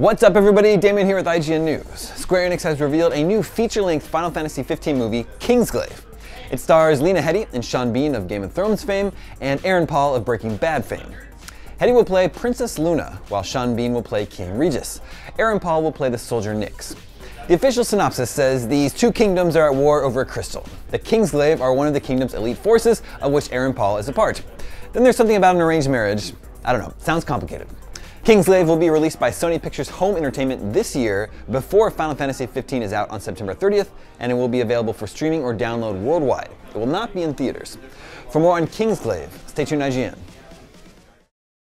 What's up everybody, Damon here with IGN News. Square Enix has revealed a new feature-length Final Fantasy 15 movie, Kingsglaive. It stars Lena Headey and Sean Bean of Game of Thrones fame, and Aaron Paul of Breaking Bad fame. Headey will play Princess Luna, while Sean Bean will play King Regis. Aaron Paul will play the soldier Nyx. The official synopsis says these two kingdoms are at war over a crystal. The Kingsglaive are one of the kingdom's elite forces, of which Aaron Paul is a part. Then there's something about an arranged marriage. I don't know, sounds complicated. Kingsglaive will be released by Sony Pictures Home Entertainment this year before Final Fantasy 15 is out on September 30th, and it will be available for streaming or download worldwide. It will not be in theaters. For more on Kingsglaive, stay tuned to IGN.